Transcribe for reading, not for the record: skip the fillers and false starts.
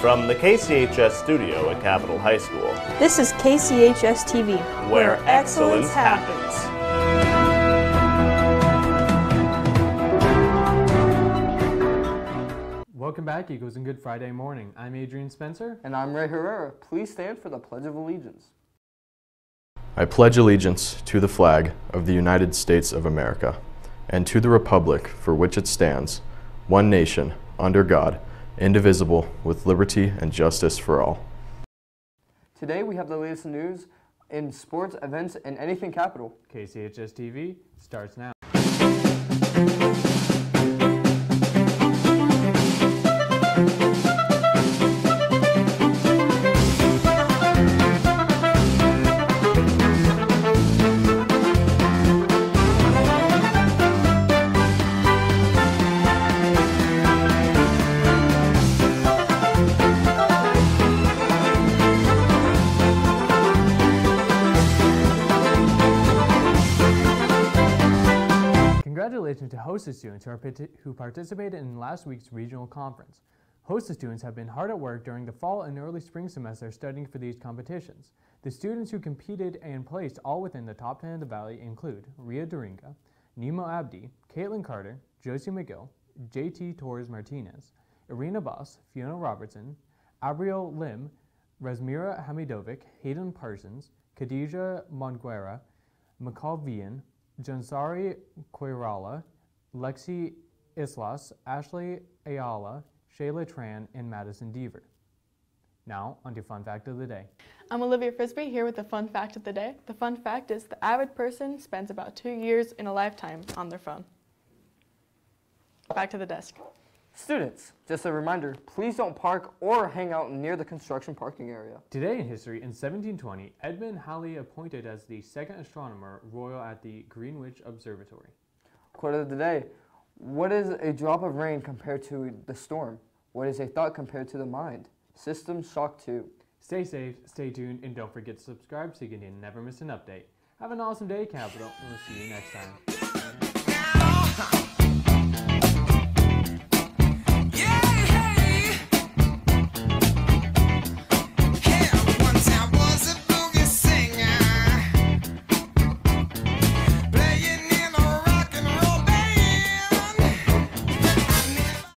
From the KCHS studio at Capitol High School, this is KCHS TV, where excellence happens. Welcome back, Eagles, and Good Friday morning. I'm Adrian Spencer. And I'm Ray Herrera. Please stand for the Pledge of Allegiance. I pledge allegiance to the flag of the United States of America and to the republic for which it stands, one nation, under God, indivisible, with liberty and justice for all. Today we have the latest news in sports, events, and anything Capital. KCHS TV starts now. Congratulations to HOSA students who participated in last week's regional conference. HOSA students have been hard at work during the fall and early spring semester studying for these competitions. The students who competed and placed all within the top 10 of the Valley include Ria Doringa, Nemo Abdi, Caitlin Carter, Josie McGill, JT Torres Martinez, Irina Boss, Fiona Robertson, Abriel Lim, Razmira Hamidovic, Hayden Parsons, Khadija Monguera, McCall Vian, Jansari Koirala, Lexi Islas, Ashley Ayala, Shayla Tran, and Madison Deaver. Now, on to Fun Fact of the Day. I'm Olivia Frisbee here with the Fun Fact of the Day. The fun fact is the average person spends about 2 years in a lifetime on their phone. Back to the desk. Students, just a reminder, please don't park or hang out near the construction parking area. Today in history, in 1720, Edmund Halley appointed as the second astronomer royal at the Greenwich Observatory. Quote of the day, what is a drop of rain compared to the storm? What is a thought compared to the mind? System Shock 2. Stay safe, stay tuned, and don't forget to subscribe so you can never miss an update. Have an awesome day, Capital, and we'll see you next time.